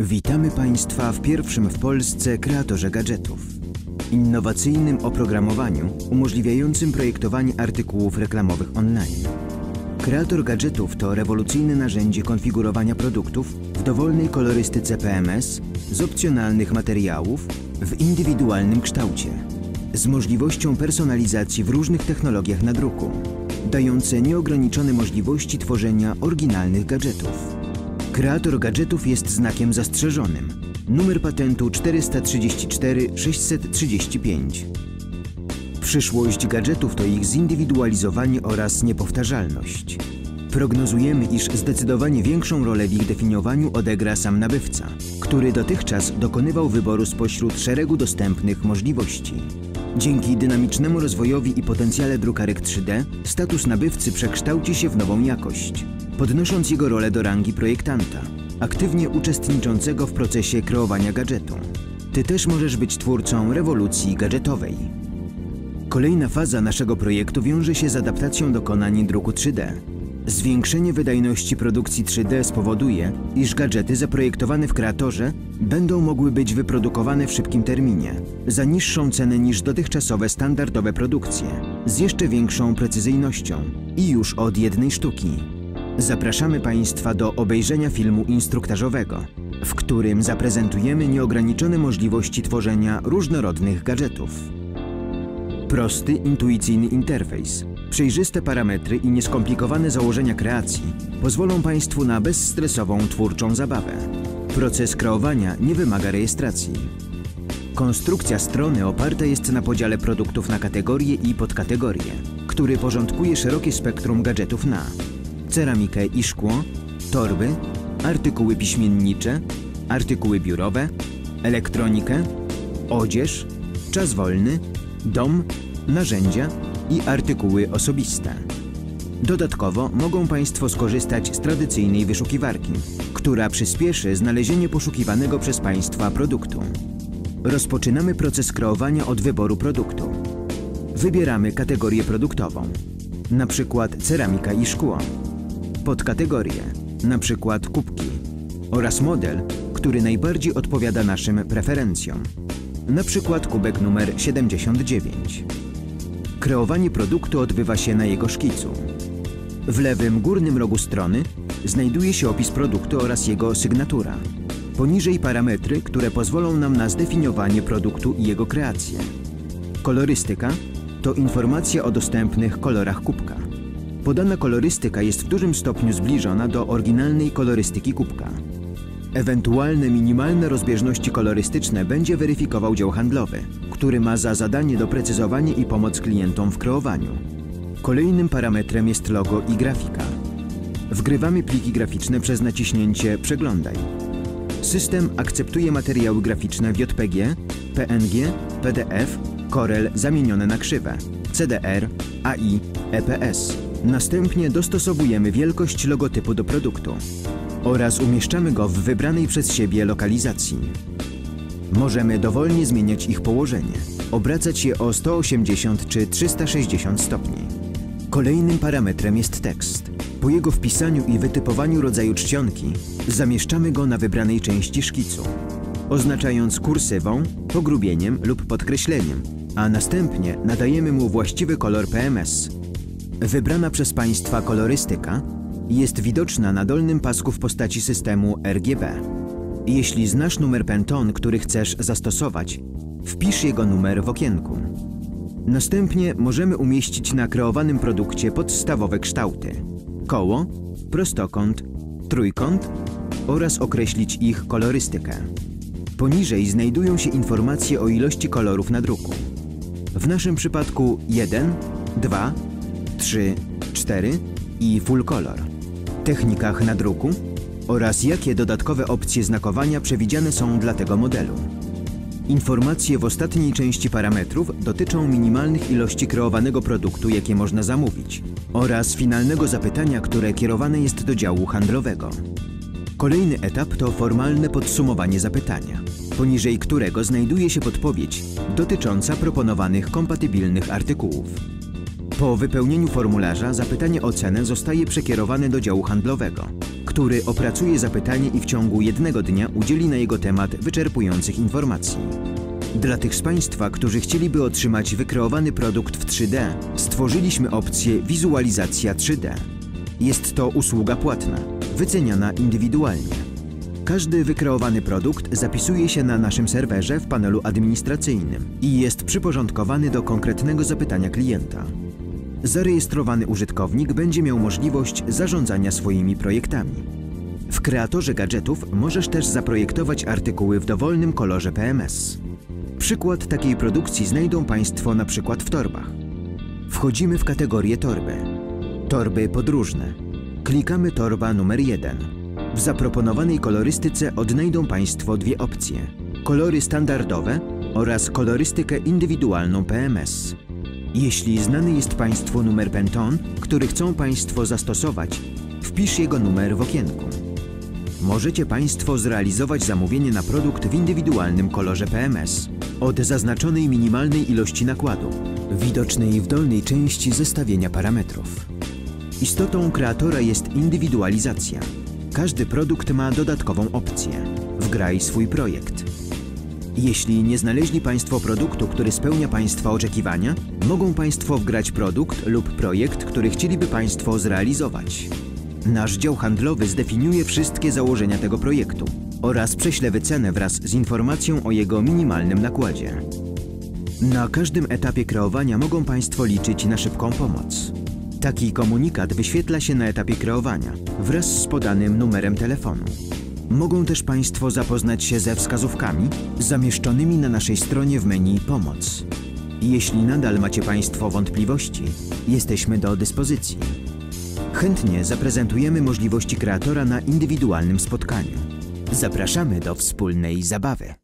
Witamy Państwa w pierwszym w Polsce kreatorze gadżetów. Innowacyjnym oprogramowaniu umożliwiającym projektowanie artykułów reklamowych online. Kreator gadżetów to rewolucyjne narzędzie konfigurowania produktów w dowolnej kolorystyce PMS, z opcjonalnych materiałów, w indywidualnym kształcie, z możliwością personalizacji w różnych technologiach nadruku, dające nieograniczone możliwości tworzenia oryginalnych gadżetów. Kreator gadżetów jest znakiem zastrzeżonym. Numer patentu 434 635. Przyszłość gadżetów to ich zindywidualizowanie oraz niepowtarzalność. Prognozujemy, iż zdecydowanie większą rolę w ich definiowaniu odegra sam nabywca, który dotychczas dokonywał wyboru spośród szeregu dostępnych możliwości. Dzięki dynamicznemu rozwojowi i potencjale drukarek 3D, status nabywcy przekształci się w nową jakość, podnosząc jego rolę do rangi projektanta, aktywnie uczestniczącego w procesie kreowania gadżetu. Ty też możesz być twórcą rewolucji gadżetowej. Kolejna faza naszego projektu wiąże się z adaptacją dokonań druku 3D. Zwiększenie wydajności produkcji 3D spowoduje, iż gadżety zaprojektowane w kreatorze będą mogły być wyprodukowane w szybkim terminie, za niższą cenę niż dotychczasowe standardowe produkcje, z jeszcze większą precyzyjnością i już od jednej sztuki. Zapraszamy Państwa do obejrzenia filmu instruktażowego, w którym zaprezentujemy nieograniczone możliwości tworzenia różnorodnych gadżetów. Prosty, intuicyjny interfejs, przejrzyste parametry i nieskomplikowane założenia kreacji pozwolą Państwu na bezstresową, twórczą zabawę. Proces kreowania nie wymaga rejestracji. Konstrukcja strony oparta jest na podziale produktów na kategorie i podkategorie, który porządkuje szerokie spektrum gadżetów na ceramikę i szkło, torby, artykuły piśmiennicze, artykuły biurowe, elektronikę, odzież, czas wolny, dom, narzędzia i artykuły osobiste. Dodatkowo mogą Państwo skorzystać z tradycyjnej wyszukiwarki, która przyspieszy znalezienie poszukiwanego przez Państwa produktu. Rozpoczynamy proces kreowania od wyboru produktu. Wybieramy kategorię produktową, np. ceramika i szkło, podkategorię, np. kubki, oraz model, który najbardziej odpowiada naszym preferencjom, np. kubek numer 79. Kreowanie produktu odbywa się na jego szkicu. W lewym górnym rogu strony znajduje się opis produktu oraz jego sygnatura. Poniżej parametry, które pozwolą nam na zdefiniowanie produktu i jego kreację. Kolorystyka to informacja o dostępnych kolorach kubka. Podana kolorystyka jest w dużym stopniu zbliżona do oryginalnej kolorystyki kubka. Ewentualne minimalne rozbieżności kolorystyczne będzie weryfikował dział handlowy, który ma za zadanie doprecyzowanie i pomoc klientom w kreowaniu. Kolejnym parametrem jest logo i grafika. Wgrywamy pliki graficzne przez naciśnięcie Przeglądaj. System akceptuje materiały graficzne w JPG, PNG, PDF, Corel zamienione na krzywe, CDR, AI, EPS. Następnie dostosowujemy wielkość logotypu do produktu oraz umieszczamy go w wybranej przez siebie lokalizacji. Możemy dowolnie zmieniać ich położenie, obracać je o 180 czy 360 stopni. Kolejnym parametrem jest tekst. Po jego wpisaniu i wytypowaniu rodzaju czcionki zamieszczamy go na wybranej części szkicu, oznaczając kursywą, pogrubieniem lub podkreśleniem, a następnie nadajemy mu właściwy kolor PMS. Wybrana przez Państwa kolorystyka jest widoczna na dolnym pasku w postaci systemu RGB. Jeśli znasz numer Pantone, który chcesz zastosować, wpisz jego numer w okienku. Następnie możemy umieścić na kreowanym produkcie podstawowe kształty: koło, prostokąt, trójkąt oraz określić ich kolorystykę. Poniżej znajdują się informacje o ilości kolorów na druku. W naszym przypadku 1, 2, 3, 4 i full color. Technikach nadruku oraz jakie dodatkowe opcje znakowania przewidziane są dla tego modelu. Informacje w ostatniej części parametrów dotyczą minimalnych ilości kreowanego produktu, jakie można zamówić, oraz finalnego zapytania, które kierowane jest do działu handlowego. Kolejny etap to formalne podsumowanie zapytania, poniżej którego znajduje się podpowiedź dotycząca proponowanych kompatybilnych artykułów. Po wypełnieniu formularza zapytanie o cenę zostaje przekierowane do działu handlowego, który opracuje zapytanie i w ciągu jednego dnia udzieli na jego temat wyczerpujących informacji. Dla tych z Państwa, którzy chcieliby otrzymać wykreowany produkt w 3D, stworzyliśmy opcję Wizualizacja 3D. Jest to usługa płatna, wyceniana indywidualnie. Każdy wykreowany produkt zapisuje się na naszym serwerze w panelu administracyjnym i jest przyporządkowany do konkretnego zapytania klienta. Zarejestrowany użytkownik będzie miał możliwość zarządzania swoimi projektami. W kreatorze gadżetów możesz też zaprojektować artykuły w dowolnym kolorze PMS. Przykład takiej produkcji znajdą Państwo na przykład w torbach. Wchodzimy w kategorię torby. Torby podróżne. Klikamy torba numer 1. W zaproponowanej kolorystyce odnajdą Państwo dwie opcje: kolory standardowe oraz kolorystykę indywidualną PMS. Jeśli znany jest Państwu numer Pantone, który chcą Państwo zastosować, wpisz jego numer w okienku. Możecie Państwo zrealizować zamówienie na produkt w indywidualnym kolorze PMS od zaznaczonej minimalnej ilości nakładu, widocznej w dolnej części zestawienia parametrów. Istotą kreatora jest indywidualizacja. Każdy produkt ma dodatkową opcję: wgraj swój projekt. Jeśli nie znaleźli Państwo produktu, który spełnia Państwa oczekiwania, mogą Państwo wgrać produkt lub projekt, który chcieliby Państwo zrealizować. Nasz dział handlowy zdefiniuje wszystkie założenia tego projektu oraz prześle wycenę wraz z informacją o jego minimalnym nakładzie. Na każdym etapie kreowania mogą Państwo liczyć na szybką pomoc. Taki komunikat wyświetla się na etapie kreowania wraz z podanym numerem telefonu. Mogą też Państwo zapoznać się ze wskazówkami zamieszczonymi na naszej stronie w menu Pomoc. Jeśli nadal macie Państwo wątpliwości, jesteśmy do dyspozycji. Chętnie zaprezentujemy możliwości kreatora na indywidualnym spotkaniu. Zapraszamy do wspólnej zabawy.